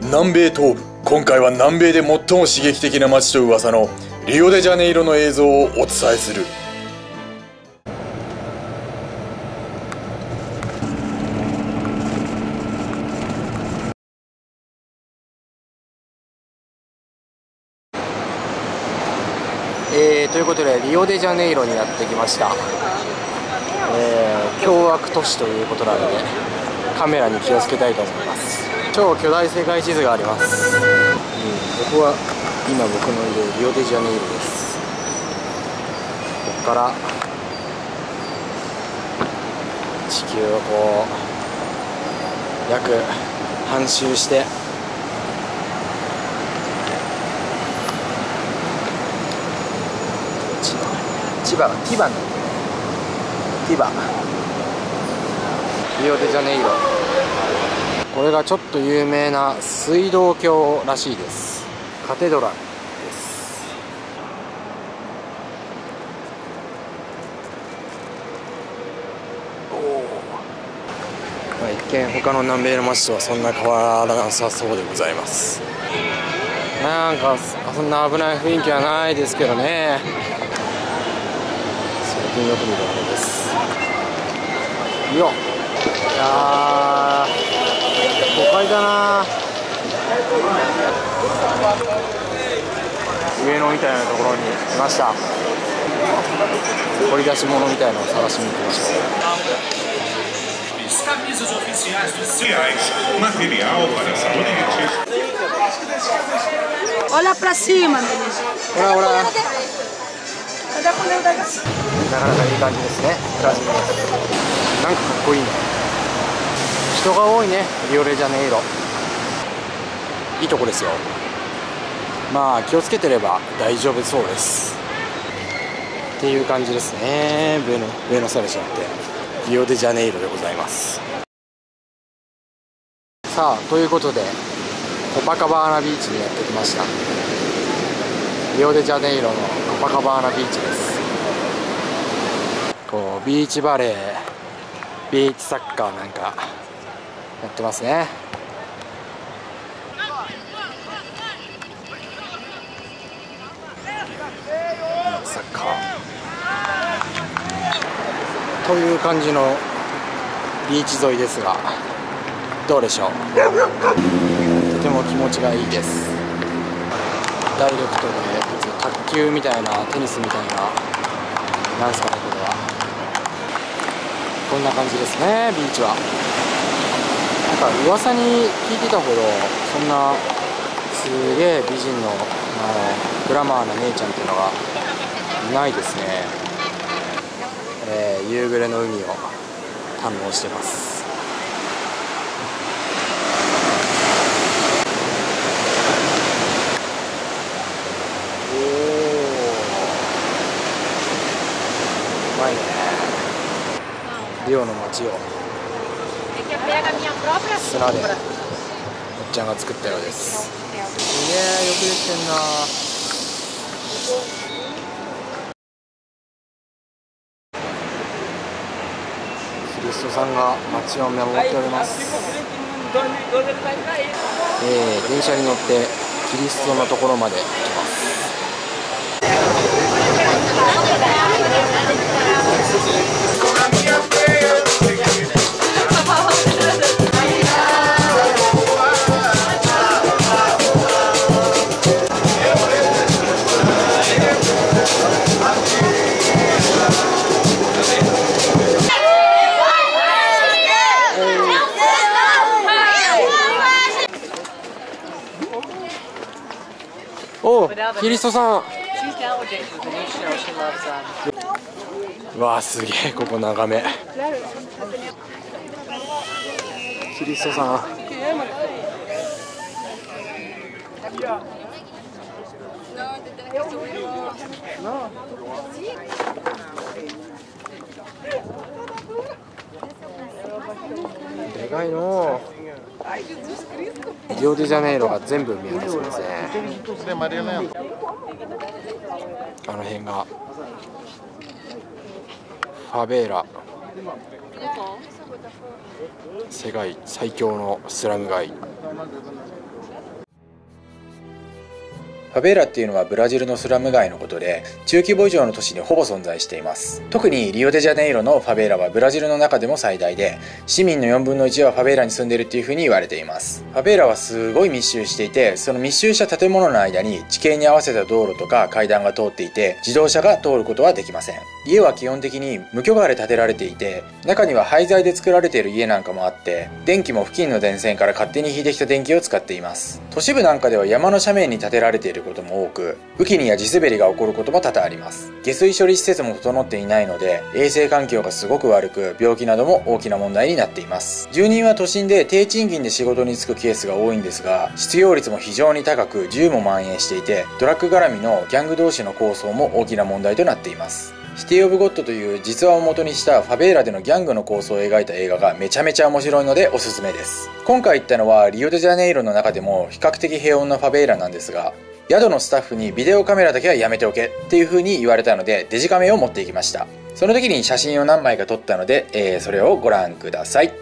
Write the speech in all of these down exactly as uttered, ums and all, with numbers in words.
南米東部、今回は南米で最も刺激的な街と噂のリオデジャネイロの映像をお伝えする。 えー、ということでリオデジャネイロにやってきました。えー、凶悪都市ということなのでカメラに気をつけたいと思います。超巨大世界地図があります。うん、ここは今僕のいるリオデジャネイロです。ここから地球をこう約半周して千葉、ティバのティバリオデジャネイロ、これがちょっと有名な水道橋らしいです。カテドラルです。おお、まあ、一見他の南米の街とはそんな変わらなさそうでございます。なんかそんな危ない雰囲気はないですけどね。よく見るあれです。よっ、いやー、都会だな。上野みたいなところに来ました。掘り出し物みたいなのを探しに行きましょう。 Olha pra cima, menino. ほらほら。なかなかいい感じですね。ブラジルなんかかっこいいね。人が多いね、リオデジャネイロ。いいとこですよ。まあ気をつけてれば大丈夫そうですっていう感じですね。ブエノブエノスアイレスじゃなくてリオデジャネイロでございます。さあ、ということでコパカバーナビーチにやってきました。リオデジャネイロのコパカバーナビーチです。こうビーチバレー、ビーチサッカーなんかやってますね。ビーチサッカーという感じのビーチ沿いですが、どうでしょう。とても気持ちがいいです。ダイレクトで卓球みたいな、テニスみたいな、なんですかね、これは。こんな感じですね、ビーチは。なんか噂に聞いてたほどそんなすげえ美人の、あのグラマーな姉ちゃんっていうのがいないですね。えー、夕暮れの海を堪能してます。リオの街を砂でおっちゃんが作ったようです。すげえよくできてんな。キリストさんが街を見守っております。えー、電車に乗ってキリストのところまで行きます。おう、キリストさん。うわあ、すげえ、ここ眺め。キリストさん。でかいの。リオデジャネイロが全部見えますね。あの辺がファベーラ、世界最強のスラム街。 ファベーラっていうのはブラジルのスラム街のことで、中規模以上の都市にほぼ存在しています。特にリオデジャネイロのファベーラはブラジルの中でも最大で、市民のよんぶんのいちはファベーラに住んでいるっていう風に言われています。ファベーラはすごい密集していて、その密集した建物の間に地形に合わせた道路とか階段が通っていて、自動車が通ることはできません。家は基本的に無許可で建てられていて、中には廃材で作られている家なんかもあって、電気も付近の電線から勝手に引いてきた電気を使っています。都市部なんかでは山の斜面に建てられていることも多く、雨季には地滑りが起こることも多々あります。下水処理施設も整っていないので、衛生環境がすごく悪く、病気なども大きな問題になっています。住人は都心で低賃金で仕事に就くケースが多いんですが、失業率も非常に高く、銃も蔓延していて、ドラッグ絡みのギャング同士の抗争も大きな問題となっています。シティ・オブ・ゴッドという実話を元にしたファベーラでのギャングの構想を描いた映画がめちゃめちゃ面白いのでおすすめです。今回行ったのはリオデジャネイロの中でも比較的平穏なファベーラなんですが、宿のスタッフにビデオカメラだけはやめておけっていう風に言われたのでデジカメを持っていきました。その時に写真を何枚か撮ったので、えー、それをご覧ください。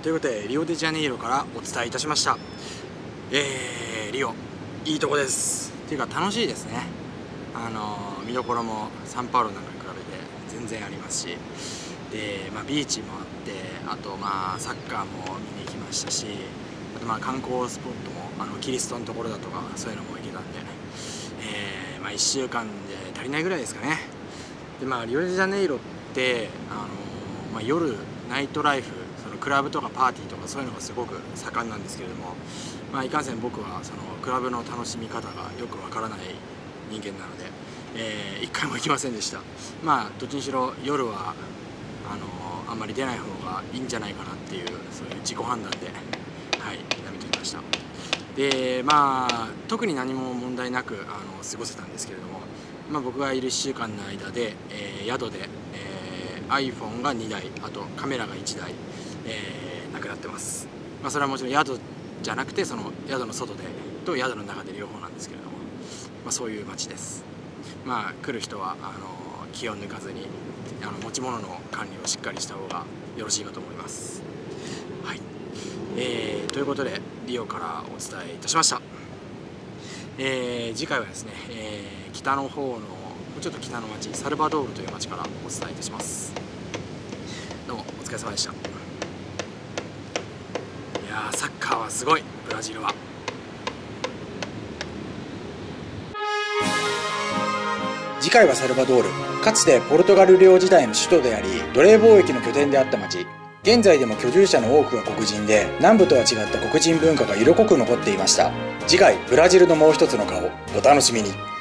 ということでリオデジャネイロからお伝えいたしました。えー、リオいいとこですっていうか楽しいですね。あの見どころもサンパウロなんかに比べて全然ありますし、で、まあ、ビーチもあって、あとまあサッカーも見に行きましたし、あとまあ観光スポットもあのキリストのところだとかそういうのも行けたんで、えーまあ、いっしゅうかんで足りないぐらいですかね。でまあリオデジャネイロってあの、まあ、夜ナイトライフ、そのクラブとかパーティーとかそういうのがすごく盛んなんですけれども、まあ、いかんせん僕はそのクラブの楽しみ方がよくわからない人間なので、えー、一回も行きませんでした。まあどっちにしろ夜はあのあんまり出ない方がいいんじゃないかなっていう、そういう自己判断で、はい、やめてきました。でまあ特に何も問題なくあの過ごせたんですけれども、まあ、僕がいるいっしゅうかんの間で、えー、宿で、えー、アイフォン がにだい、あとカメラがいちだい、えー、なくなってます。まあ、それはもちろん宿じゃなくてその宿の外でと宿の中で両方なんですけれども、まあ、そういう街です。まあ来る人はあの気を抜かずにあの持ち物の管理をしっかりした方がよろしいかと思います。はい、えー、ということでリオからお伝えいたしました。えー、次回はですね、えー、北の方のもうちょっと北の町サルバドールという町からお伝えいたします。どうもお疲れ様でした。いやーサッカーはすごい、ブラジルは。次回はサルバドール。かつてポルトガル領時代の首都であり奴隷貿易の拠点であった町。現在でも居住者の多くが黒人で、南部とは違った黒人文化が色濃く残っていました。次回ブラジルのもう一つの顔、お楽しみに。